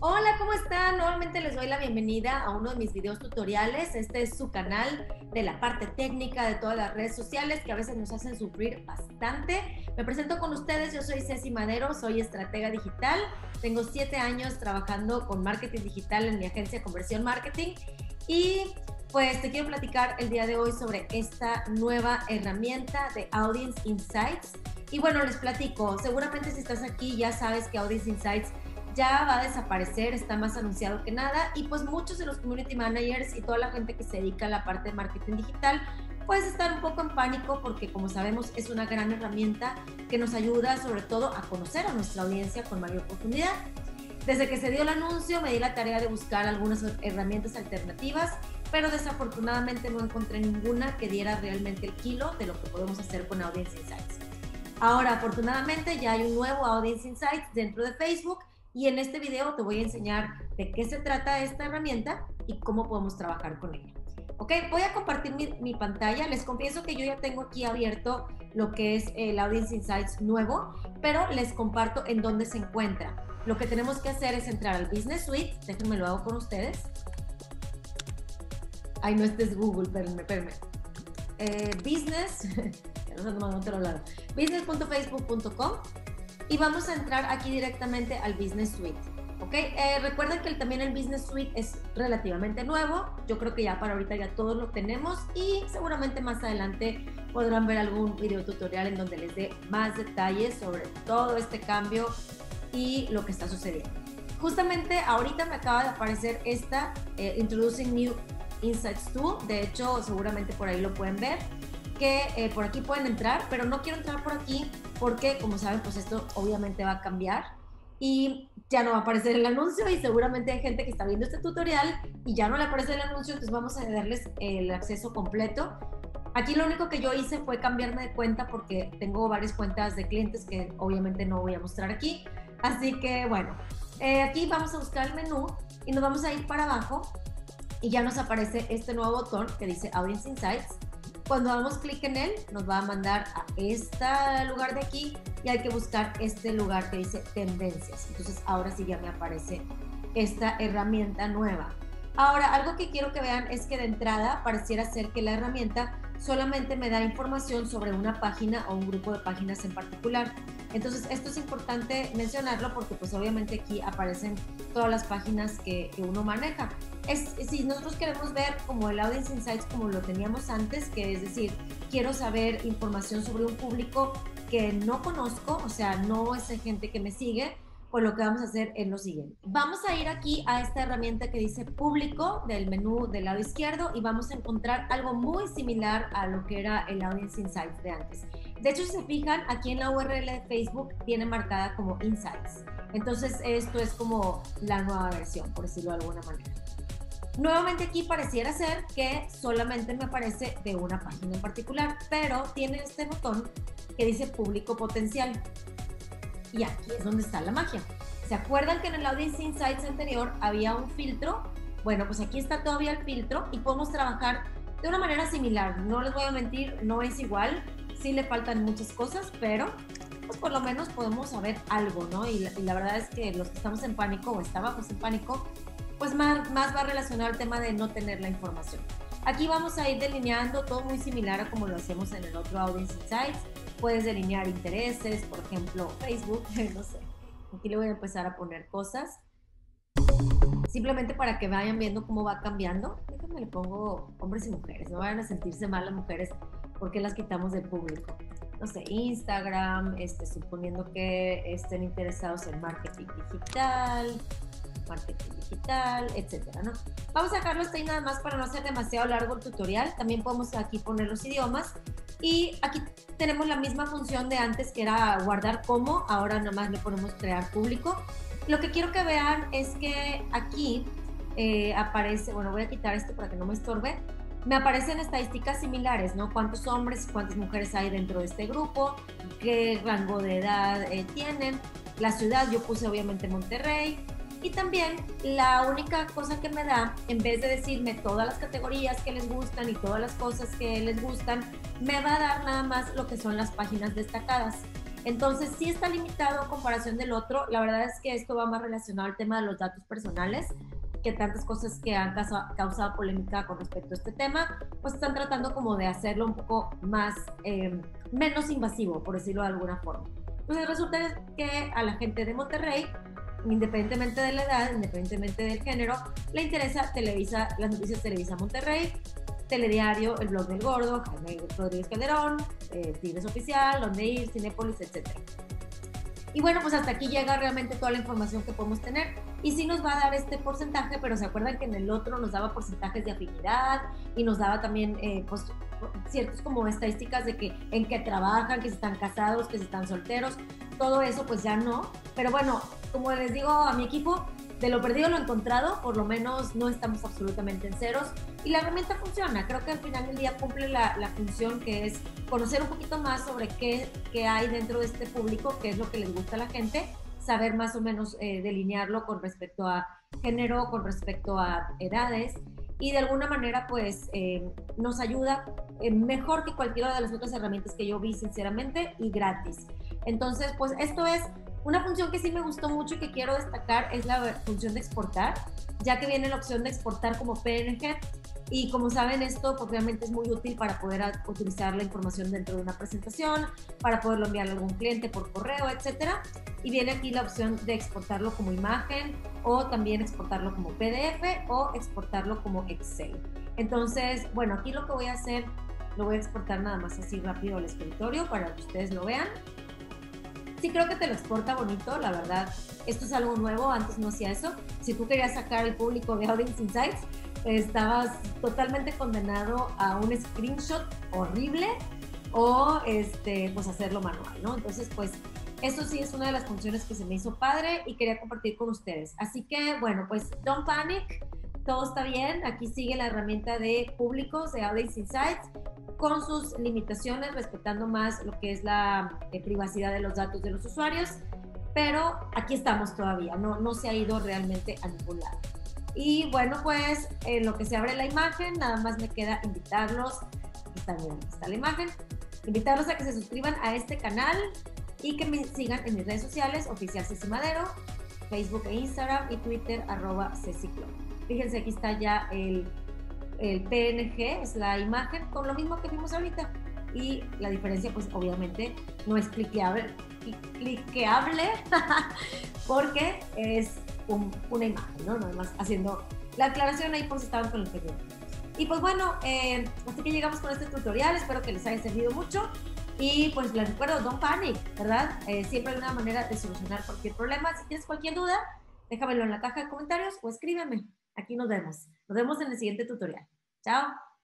Hola, ¿cómo están? Nuevamente les doy la bienvenida a uno de mis videos tutoriales. Este es su canal de la parte técnica de todas las redes sociales que a veces nos hacen sufrir bastante. Me presento con ustedes, yo soy Ceci Madero, soy estratega digital. Tengo 7 años trabajando con marketing digital en mi agencia Conversión Marketing y pues te quiero platicar el día de hoy sobre esta nueva herramienta de Audience Insights. Y bueno, les platico, seguramente si estás aquí ya sabes que Audience Insights ya va a desaparecer, está más anunciado que nada y pues muchos de los community managers y toda la gente que se dedica a la parte de marketing digital pues están un poco en pánico porque como sabemos es una gran herramienta que nos ayuda sobre todo a conocer a nuestra audiencia con mayor profundidad. Desde que se dio el anuncio me di la tarea de buscar algunas herramientas alternativas, pero desafortunadamente no encontré ninguna que diera realmente el kilo de lo que podemos hacer con Audience Insights. Ahora, afortunadamente, ya hay un nuevo Audience Insights dentro de Facebook y en este video te voy a enseñar de qué se trata esta herramienta y cómo podemos trabajar con ella. Ok, voy a compartir mi pantalla. Les confieso que yo ya tengo aquí abierto lo que es el Audience Insights nuevo, pero les comparto en dónde se encuentra. Lo que tenemos que hacer es entrar al Business Suite. Déjenme lo hago con ustedes. Ay, no, este es Google, espérenme. Business, ya nos ando mandando a otro lado. Business.facebook.com y vamos a entrar aquí directamente al Business Suite. ¿Ok? Recuerden que también el Business Suite es relativamente nuevo. Yo creo que ya para ahorita ya todos lo tenemos y seguramente más adelante podrán ver algún video tutorial en donde les dé más detalles sobre todo este cambio y lo que está sucediendo. Justamente ahorita me acaba de aparecer esta Introducing New Insights Tool. De hecho, seguramente por ahí lo pueden ver. Que por aquí pueden entrar, pero no quiero entrar por aquí porque, como saben, pues esto obviamente va a cambiar y ya no va a aparecer el anuncio y seguramente hay gente que está viendo este tutorial y ya no le aparece el anuncio, entonces vamos a darles el acceso completo. Aquí lo único que yo hice fue cambiarme de cuenta porque tengo varias cuentas de clientes que obviamente no voy a mostrar aquí, así que bueno, aquí vamos a buscar el menú y nos vamos a ir para abajo y ya nos aparece este nuevo botón que dice Audience Insights. Cuando damos clic en él, nos va a mandar a este lugar de aquí y hay que buscar este lugar que dice tendencias. Entonces ahora sí ya me aparece esta herramienta nueva. Ahora, algo que quiero que vean es que de entrada pareciera ser que la herramienta solamente me da información sobre una página o un grupo de páginas en particular. Entonces esto es importante mencionarlo porque pues obviamente aquí aparecen todas las páginas que uno maneja. Si nosotros queremos ver como el Audience Insights como lo teníamos antes, que es decir, quiero saber información sobre un público que no conozco, o sea, no es gente que me sigue, pues lo que vamos a hacer es lo siguiente. Vamos a ir aquí a esta herramienta que dice público del menú del lado izquierdo y vamos a encontrar algo muy similar a lo que era el Audience Insights de antes. De hecho, si se fijan, aquí en la URL de Facebook viene marcada como Insights. Entonces, esto es como la nueva versión, por decirlo de alguna manera. Nuevamente aquí pareciera ser que solamente me aparece de una página en particular, pero tiene este botón que dice público potencial. Y aquí es donde está la magia. ¿Se acuerdan que en el Audience Insights anterior había un filtro? Bueno, pues aquí está todavía el filtro y podemos trabajar de una manera similar. No les voy a mentir, no es igual. Sí le faltan muchas cosas, pero pues por lo menos podemos saber algo, ¿no? Y la verdad es que los que estamos en pánico o estábamos en pánico, pues más va relacionado al tema de no tener la información. Aquí vamos a ir delineando todo muy similar a como lo hacemos en el otro Audience Insights. Puedes delinear intereses, por ejemplo, Facebook, no sé. Aquí le voy a empezar a poner cosas. Simplemente para que vayan viendo cómo va cambiando. Déjenme le pongo hombres y mujeres. No vayan a sentirse mal las mujeres porque las quitamos del público. No sé, Instagram, suponiendo que estén interesados en marketing digital, etcétera, ¿no? Vamos a dejarlo hasta ahí nada más para no hacer demasiado largo el tutorial. También podemos aquí poner los idiomas y aquí tenemos la misma función de antes que era guardar como, ahora nada más le ponemos crear público. Lo que quiero que vean es que aquí aparece, bueno, voy a quitar esto para que no me estorbe, me aparecen estadísticas similares, ¿no? Cuántos hombres y cuántas mujeres hay dentro de este grupo, qué rango de edad tienen, la ciudad, yo puse obviamente Monterrey. Y también la única cosa que me da, en vez de decirme todas las categorías que les gustan y todas las cosas que les gustan, me va a dar nada más lo que son las páginas destacadas. Entonces, sí está limitado a comparación del otro. La verdad es que esto va más relacionado al tema de los datos personales, que tantas cosas que han causado polémica con respecto a este tema, pues están tratando como de hacerlo un poco más, menos invasivo, por decirlo de alguna forma. Entonces resulta que a la gente de Monterrey, independientemente de la edad, independientemente del género, le interesa Televisa, las noticias Televisa Monterrey, Telediario, El Blog del Gordo, Jaime Rodríguez Calderón, Tigres Oficial, Donde Ir, Cinépolis, etc. Y bueno, pues hasta aquí llega realmente toda la información que podemos tener. Y sí nos va a dar este porcentaje, pero se acuerdan que en el otro nos daba porcentajes de afinidad y nos daba también pues ciertas como estadísticas de que en qué trabajan, que si están casados, que si están solteros. Todo eso pues ya no. Pero bueno, como les digo a mi equipo, de lo perdido lo encontrado, por lo menos no estamos absolutamente en ceros. Y la herramienta funciona. Creo que al final del día cumple la función que es conocer un poquito más sobre qué hay dentro de este público, qué es lo que les gusta a la gente, saber más o menos delinearlo con respecto a género, con respecto a edades, y de alguna manera pues nos ayuda mejor que cualquiera de las otras herramientas que yo vi, sinceramente, y gratis. Entonces, pues esto es una función que sí me gustó mucho y que quiero destacar, es la función de exportar, ya que viene la opción de exportar como PNG. Y como saben, esto obviamente es muy útil para poder utilizar la información dentro de una presentación, para poderlo enviar a algún cliente por correo, etcétera. Y viene aquí la opción de exportarlo como imagen, o también exportarlo como PDF, o exportarlo como Excel. Entonces, bueno, aquí lo que voy a hacer, lo voy a exportar nada más así rápido al escritorio para que ustedes lo vean. Sí, creo que te lo exporta bonito, la verdad. Esto es algo nuevo, antes no hacía eso. Si tú querías sacar el público de Audience Insights, estabas totalmente condenado a un screenshot horrible o pues hacerlo manual, ¿no? Entonces, pues eso sí es una de las funciones que se me hizo padre y quería compartir con ustedes. Así que, bueno, pues don't panic, todo está bien. Aquí sigue la herramienta de públicos de Audience Insights con sus limitaciones, respetando más lo que es la privacidad de los datos de los usuarios, pero aquí estamos todavía, no se ha ido realmente a ningún lado. Y bueno, pues en lo que se abre la imagen, nada más me queda invitarlos, está la imagen, invitarlos a que se suscriban a este canal y que me sigan en mis redes sociales, Oficial Ceci Madero, Facebook e Instagram, y Twitter, @CeciClub. Fíjense, aquí está ya el PNG, es la imagen, con lo mismo que vimos ahorita. Y la diferencia, pues obviamente, no es cliqueable porque es una imagen, ¿no? Nada más haciendo la aclaración ahí por si estaban con el pendiente. Y pues bueno, así que llegamos con este tutorial, espero que les haya servido mucho. Y pues les recuerdo, don't panic, ¿verdad? Siempre hay una manera de solucionar cualquier problema. Si tienes cualquier duda, déjamelo en la caja de comentarios o escríbeme. Aquí nos vemos. Nos vemos en el siguiente tutorial. Chao.